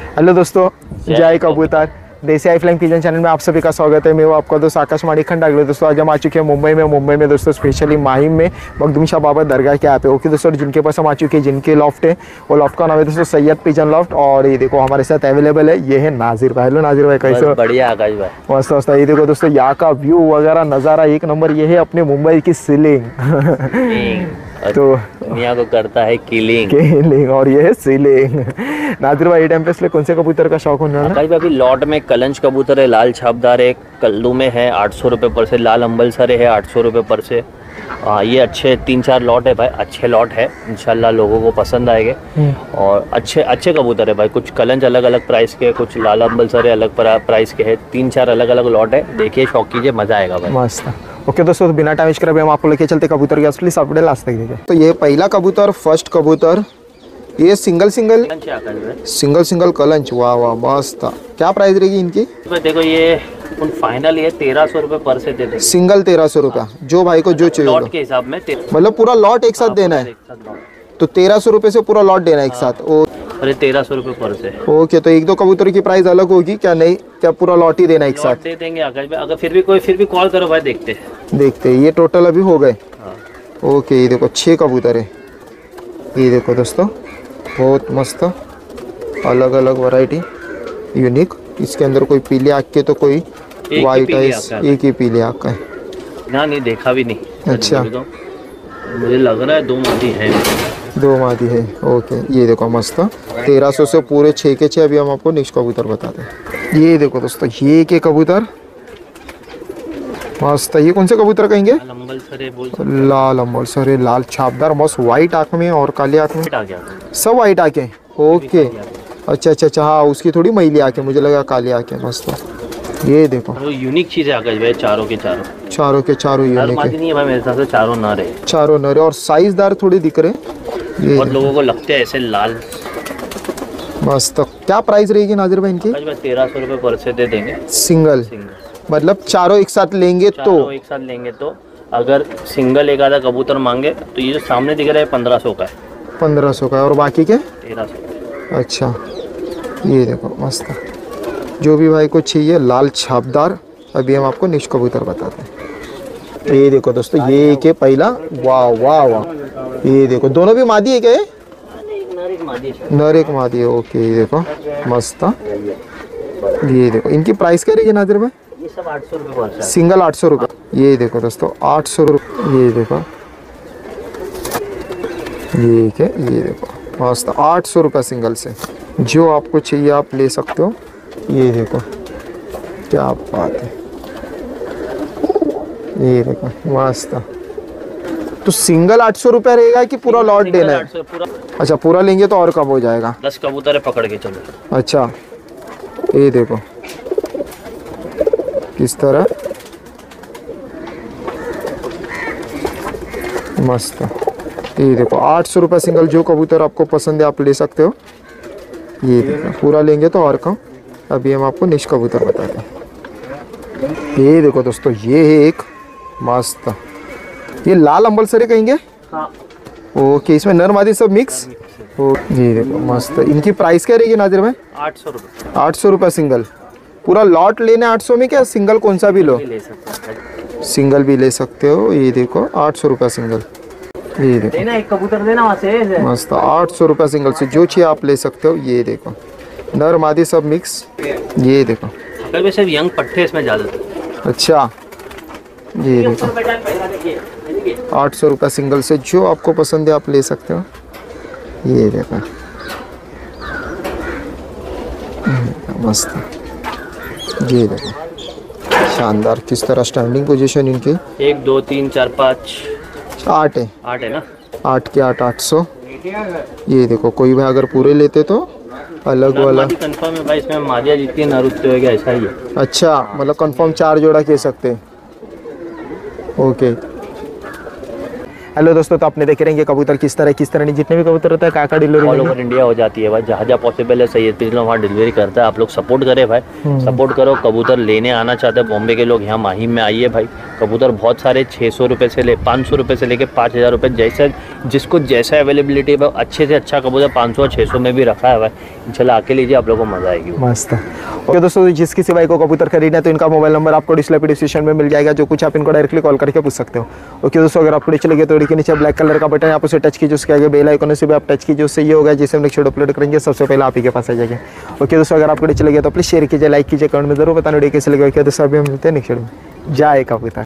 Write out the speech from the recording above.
Hello दोस्तों, जय कबूतर। देसी आई फ्लाइंग पिजन चैनल में आप सभी का स्वागत है। मैं हूं आपका दोस्त आकाश माणिक खंडागले। दोस्तों आज हम आ चुके हैं मुंबई में दोस्तों स्पेशली माहिम में मखदूम शाह बाबा दरगाह के यहाँ पे। ओके दोस्तों, जिनके पास हम आ चुके हैं, जिनके लॉफ्ट है, वो लॉफ्ट का नाम है दोस्तों सैयद पिजन लॉफ्ट। और ये देखो हमारे साथ अवेलेबल है, ये है नाजिर भाई। हेलो नाजिर भाई, कैसे हो? बढ़िया आकाश भाई, मस्त मस्त। ये देखो दोस्तों, यहाँ का व्यू वगैरह नज़ारा एक नंबर। ये है अपने मुंबई की सीलिंग तो दुनिया को करता है किलिंग और ये है सीलिंग। नाजिर भाई, टाइम पे इसलिए कौन से कबूतर का शौक होने वाला? आकाश भाई, अभी लॉट में कलंच कबूतर है, लाल छापदार है, कल्लू में है 800 रुपये पर से, लाल अम्बलसरे है 800 रुपये पर से। ये अच्छे 3-4 लॉट है भाई, अच्छे लॉट है, इंशाल्लाह लोगों को पसंद आएंगे। और अच्छे कबूतर है भाई। कुछ कलंच अलग अलग प्राइस के, कुछ लाल अम्बलसरे अलग प्राइस के है। 3-4 अलग अलग लॉट है, देखिए शौक कीजिए, मजा आएगा भाई। मस्त। ओके दोस्तों, तो बिना टाइम वेस्ट करे हम आपको लेके चलते कबूतर के असली अपडेट लास्ट तक देखिए। तो ये पहला कबूतर, फर्स्ट कबूतर, ये सिंगल कलंच। वाह वाह, मस्त। क्या प्राइस रहेगी इनकी? देखो ये फाइनल ये 1300 रुपये पर से दे देंगे। सिंगल 1300 रुपया, जो भाई को जो चाहिए लॉट के हिसाब में। मतलब पूरा लॉट एक साथ देना है, तो 1300 रुपये से पूरा लॉट देना है एक साथ। अरे 1300 रुपये पर से। ओके, तो एक दो कबूतर की प्राइस अलग होगी क्या? नहीं, क्या पूरा लॉट ही देना एक साथ? दे देंगे आकाश भाई। अगर फिर भी कॉल करो भाई, देखते ये टोटल अभी हो गए। ओके, ये देखो 6 कबूतर है। ये देखो दोस्तों, बहुत मस्त, अलग अलग वैरायटी, यूनिक। इसके अंदर कोई पीले आँख के, तो कोई वाइट आइस, एक ही पीले आँख का है ना। नहीं देखा भी नहीं। अच्छा, मुझे लग रहा है 2 मादी है। 2 मादी है। ओके, ये देखो मस्त, 1300 से पूरे 6 के 6। अभी हम आपको नेक्स्ट कबूतर बताते हैं। ये देखो दोस्तों, ये के कबूतर मस्त। ये कौन से कबूतर कहेंगे? लाल अम्बलसरे, लाल छापदार, मस्त, व्हाइट आँख में और काली आँख में, सब व्हाइट आँखें। ओके, अच्छा, हाँ, उसकी थोड़ी मैली आँखें, मुझे लगा काली आँखें। मस्त। ये देखो यूनिक चीज है आकाश भाई, चारों के चारों यूनिक है। नहीं है भाई, मेरे हिसाब से चारों नर है। और साइजदार थोड़ी दिख रहे। बहुत लोगों को लगते हैं ऐसे लाल। मस्त। क्या प्राइस रहेगी नाजिर भाई इनकी? 1300 रुपये पर से दे देंगे। सिंगल मतलब चारों एक साथ लेंगे तो अगर सिंगल एक आधा कबूतर मांगे तो ये जो सामने दिख रहा है 1500 का है। 1500 का है, और बाकी के 1300। अच्छा, ये देखो मस्त। जो भी भाई को चाहिए लाल छापदार, अभी हम आपको नेक्स्ट कबूतर बताते हैं। ये देखो दोस्तों, ये एक है पहला। वाह वाह वाह, ये देखो दोनों भी मादी है क्या? नर एक मादी है। ओके, ये देखो मस्त। ये देखो इनकी प्राइस क्या रहेगी नाजिर भाई? ये सब 800 रुपये पर, सिंगल 800 रुपये। ये देखो दोस्तों 800 रुपये। ये देखो, ये देखो मस्त, 800 रुपये सिंगल से। जो आपको चाहिए आप ले सकते हो। ये देखो क्या बात है, ये देखो मस्त। तो सिंगल 800 रुपये रहेगा कि पूरा लॉट देना है? अच्छा, पूरा लेंगे तो और कम हो जाएगा। 10 कबूतर है, पकड़ के चलो। अच्छा, ये देखो किस तरह मस्त। ये देखो 800 रुपये सिंगल। जो कबूतर आपको पसंद है आप ले सकते हो। ये देखो, पूरा लेंगे तो और कम। अभी हम आपको नेक्स्ट कबूतर बताते हैं। ये देखो दोस्तों, ये है एक मस्त, ये लाल अम्बलसरे कहेंगे। हाँ। ओके, इसमें नर मादी सब मिक्स। ये देखो मस्त। इनकी प्राइस क्या रहेगी नाजिर भाई? 800 रुपये। 800 रुपये सिंगल। पूरा लॉट लेना 800 में क्या? सिंगल कौन सा भी लो, सिंगल भी ले सकते हो। ये देखो 800 रुपये सिंगल। ये देखो देना, एक कबूतर देना वहाँ से। मस्त, 800 रुपये सिंगल से जो चाहिए आप ले सकते हो। ये देखो नर मादी सब मिक्स। ये देखो सिर्फ यंग पट्टे इसमें ज़्यादा। अच्छा, ये देखो 800 रुपये सिंगल से। जो आपको पसंद है आप ले सकते हो। ये देखो मस्त। ये देखो शानदार, किस तरह स्टैंडिंग पोजीशन इनकी। 1 2 3 4 5 8 है। 8 है ना, 8 के 8, 800। ये देखो कोई भाई अगर पूरे लेते तो अलग वाला कंफर्म है भाई। इसमें मादिया जितनी नर उतने होगी, ऐसा ही है। अच्छा, मतलब कंफर्म 4 जोड़ा कह सकते हैं। ओके, हेलो दोस्तों, तो आपने देखे रहेंगे कबूतर किस तरह नहीं, जितने भी कबूतर होता है काका ऑल डिलीवरी ओवर इंडिया हो जाती है भाई, जहाँ जहाँ पॉसिबल है सैयद पिजला वहाँ डिलीवरी करता है। आप लोग सपोर्ट करें भाई, सपोर्ट करो। कबूतर लेने आना चाहते हैं बॉम्बे के लोग, यहाँ माहिम में आइए भाई। कबूतर बहुत सारे 600 रुपये से 500 रुपये से लेके 5000 रुपये, जैसे जिसको जैसा अवेलेबिलिटी है अच्छे से अच्छा कबूतर 500 600 में भी रखा है भाई। इंशाल्लाह आके लीजिए, आप लोगों को मज़ा आएगी। मस्त। ओके दोस्तों, जिस किसी भाई को कबूतर खरीदना है तो इनका मोबाइल नंबर आपको डिस्प्ले पे डिस्क्रिप्शन में मिल जाएगा, जो कुछ आप इनको डायरेक्टली कॉल करके पूछ सकते हो। ओके दोस्तों, अगर आपको चलेंगे तो के नीचे ब्लैक कलर का बटन है, आप उसे टच कीजिए, उसके आगे बेल आइकन से भी आप टच कीजिए, उससे ये होगा जैसे हम नेक्स्ट वीडियो अपलोड करेंगे सबसे पहले आप ही के पास आ जाएगा। ओके दोस्तों, अगर आपको चलेंगे तो प्लीज़ शेयर कीजिए, लाइक कीजिए, कमेंट में जरूर बताना वीडियो कैसे लगे। दोस्तों अभी हम मिलते हैं नेक्स्ट वीडियो में। जय कबूतर।